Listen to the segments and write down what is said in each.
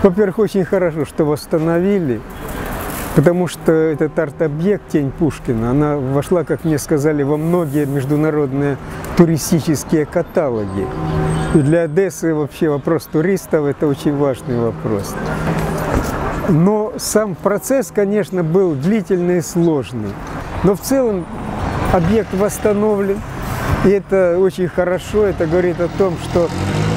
Во-первых, очень хорошо, что восстановили, потому что этот арт-объект «Тень Пушкина», она вошла, как мне сказали, во многие международные туристические каталоги. И для Одессы вообще вопрос туристов – это очень важный вопрос. Но сам процесс, конечно, был длительный и сложный. Но в целом объект восстановлен, и это очень хорошо. Это говорит о том, что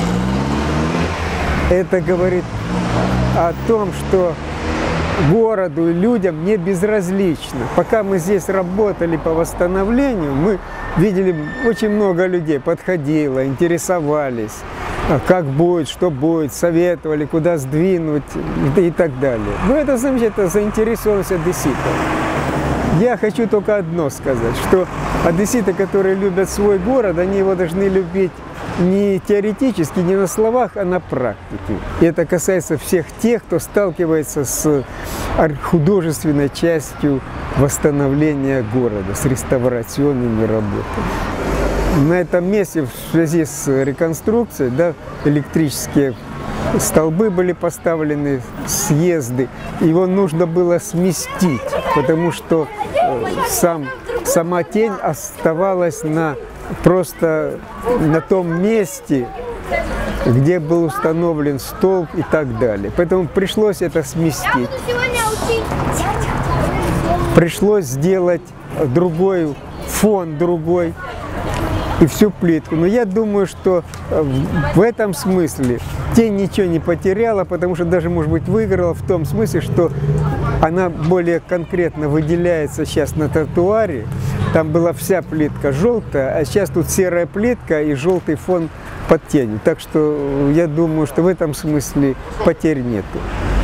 городу и людям не безразлично. Пока мы здесь работали по восстановлению, мы видели очень много людей, подходило, интересовались, как будет, что будет, советовали, куда сдвинуть и так далее. Ну, это, значит, заинтересованность одесситов. Я хочу только одно сказать, что одесситы, которые любят свой город, они его должны любить не теоретически, не на словах, а на практике. И это касается всех тех, кто сталкивается с художественной частью восстановления города, с реставрационными работами. На этом месте в связи с реконструкцией, да, электрические столбы были поставлены, съезды, его нужно было сместить, потому что сама тень оставалась просто на том месте, где был установлен столб и так далее. Поэтому пришлось это сместить. Пришлось сделать другой фон, другой и всю плитку. Но я думаю, что в этом смысле тень ничего не потеряла, потому что даже, может быть, выиграла в том смысле, что она более конкретно выделяется сейчас на тротуаре. Там была вся плитка желтая, а сейчас тут серая плитка и желтый фон под тенью. Так что я думаю, что в этом смысле потерь нету.